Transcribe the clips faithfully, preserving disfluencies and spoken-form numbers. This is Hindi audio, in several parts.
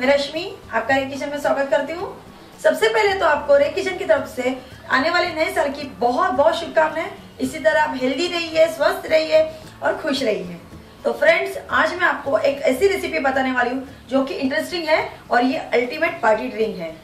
मैं रश्मि आपका रे किचन में स्वागत करती हूँ। सबसे पहले तो आपको रे किचन की तरफ से आने वाले नए साल की बहुत बहुत शुभकामनाएं। इसी तरह आप हेल्दी रहिए, स्वस्थ रहिए और खुश रहिए। तो फ्रेंड्स, आज मैं आपको एक ऐसी रेसिपी बताने वाली हूँ जो कि इंटरेस्टिंग है और ये अल्टीमेट पार्टी ड्रिंक है।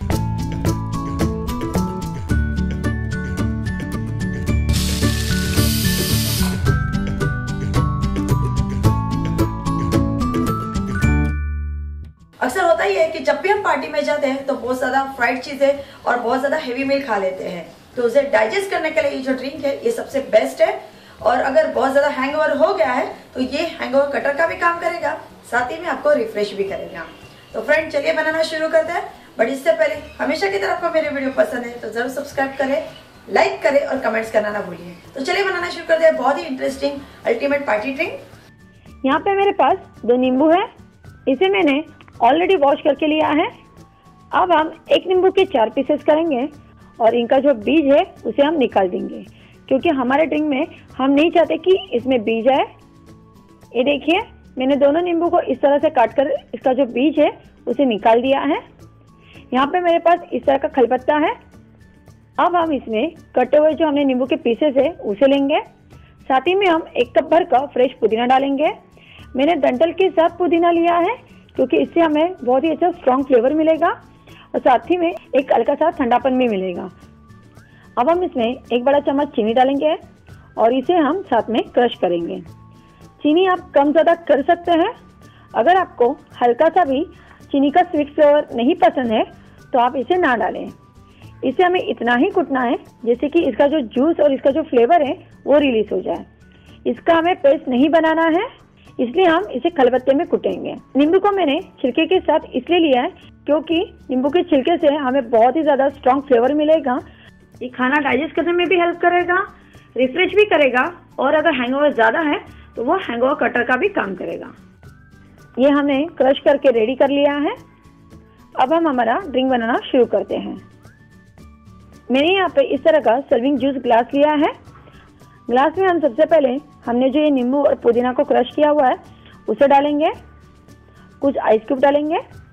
अक्सर होता ही है कि जब भी हम पार्टी में जाते हैं तो बहुत ज्यादा फ्राइड चीजें और बहुत ज्यादा हेवी मील खा लेते हैं। तो उसे डाइजेस्ट करने के लिए ये जो ड्रिंक है ये सबसे बेस्ट है। और अगर बहुत ज्यादा हैंगओवर हो गया है तो ये हैंगओवर कटर का भी काम करेगा, साथ ही में आपको रिफ्रेश भी करेगा। तो फ्रेंड, चलिए बनाना शुरू करते हैं। बट इससे पहले हमेशा की तरह आपको मेरे वीडियो पसंद है तो जरूर सब्सक्राइब करें, लाइक करें और कमेंट्स करना ना भूलिए। तो चलिए बनाना शुरू करते हैं बहुत ही इंटरेस्टिंग अल्टीमेट पार्टी ड्रिंक। यहाँ पे मेरे पास दो नींबू है, इसे मैंने ऑलरेडी वॉश करके लिया है। अब हम एक नींबू के चार पीसेस करेंगे और इनका जो बीज है उसे हम निकाल देंगे, क्योंकि हमारे ड्रिंक में हम नहीं चाहते कि इसमें बीज आए। ये देखिए, मैंने दोनों नींबू को इस तरह से काट कर इसका जो बीज है उसे निकाल दिया है। यहाँ पे मेरे पास इस तरह का खलबत्ता है। अब हम इसमें कटे हुए जो हमने नींबू के पीसेस है उसे लेंगे। साथ ही में हम एक कप भर का फ्रेश पुदीना डालेंगे। मैंने डंठल के साथ पुदीना लिया है क्योंकि इससे हमें बहुत ही अच्छा स्ट्रॉन्ग फ्लेवर मिलेगा और साथ ही में एक हल्का सा ठंडापन भी मिलेगा। अब हम इसमें एक बड़ा चम्मच चीनी डालेंगे और इसे हम साथ में क्रश करेंगे। चीनी आप कम ज़्यादा कर सकते हैं। अगर आपको हल्का सा भी चीनी का स्वीट फ्लेवर नहीं पसंद है तो आप इसे ना डालें। इसे हमें इतना ही कुटना है जैसे कि इसका जो जूस और इसका जो फ्लेवर है वो रिलीज हो जाए। इसका हमें पेस्ट नहीं बनाना है, इसलिए हम इसे खलबत्ते में कुटेंगे। नींबू को मैंने छिलके के साथ इसलिए लिया है क्योंकि नींबू के छिलके से हमें बहुत ही ज्यादा स्ट्रॉन्ग फ्लेवर मिलेगा। ये खाना डाइजेस्ट करने में भी हेल्प करेगा, रिफ्रेश भी करेगा और अगर हैंगओवर ज्यादा है तो वो हैंगओवर कटर का भी काम करेगा। ये हमने क्रश करके रेडी कर लिया है। अब हम हमारा ड्रिंक बनाना शुरू करते हैं। मैंने यहाँ पे इस तरह का सर्विंग जूस ग्लास लिया है। ग्लास में हम सबसे पहले हमने जो ये नींबू और पुदीना को क्रश किया हुआ है उसे डालेंगे। कुछ आइस क्यूब डालेंगे।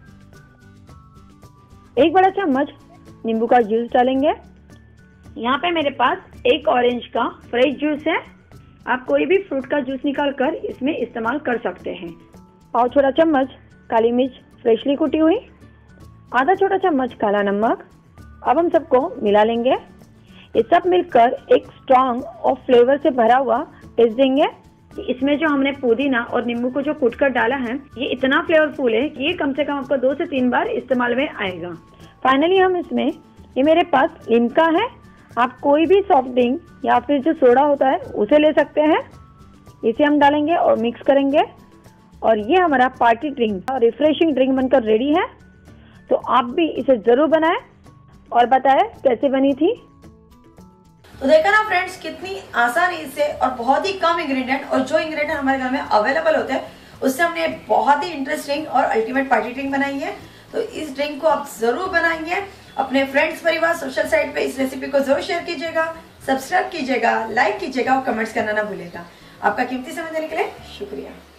एक बड़ा चम्मच नींबू का जूस डालेंगे। यहाँ पे मेरे पास एक ऑरेंज का फ्रेश जूस है। आप कोई भी फ्रूट का जूस निकाल कर इसमें इस्तेमाल कर सकते हैं। पाव छोटा चम्मच काली मिर्च फ्रेशली कुटी हुई, आधा छोटा चम्मच काला नमक। अब हम सबको मिला लेंगे। ये सब मिलकर एक स्ट्रॉन्ग और फ्लेवर से भरा हुआ टेस्ट देंगे कि इसमें जो हमने पुदीना और नींबू को जो कूट कर डाला है ये इतना फ्लेवरफुल है कि ये कम से कम आपको दो से तीन बार इस्तेमाल में आएगा। फाइनली हम इसमें, ये मेरे पास लिम्का है, आप कोई भी सॉफ्ट ड्रिंक या फिर जो सोडा होता है उसे ले सकते हैं। इसे हम डालेंगे और मिक्स करेंगे और ये हमारा पार्टी ड्रिंक और रिफ्रेशिंग ड्रिंक बनकर रेडी है। तो आप भी इसे जरूर बनाएं और बताएं कैसे बनी थी। तो देखा ना फ्रेंड्स, कितनी आसानी से और बहुत ही कम इंग्रेडिएंट और जो इंग्रेडिएंट हमारे घर में अवेलेबल होते हैं उससे हमने बहुत ही इंटरेस्टिंग और अल्टीमेट पार्टी ड्रिंक बनाई है। तो इस ड्रिंक को आप जरूर बनाएंगे। अपने फ्रेंड्स, परिवार, सोशल साइट पे इस रेसिपी को जरूर शेयर कीजिएगा, सब्सक्राइब कीजिएगा, लाइक कीजिएगा और कमेंट्स करना ना भूलिएगा। आपका कीमती समय देने के लिए शुक्रिया।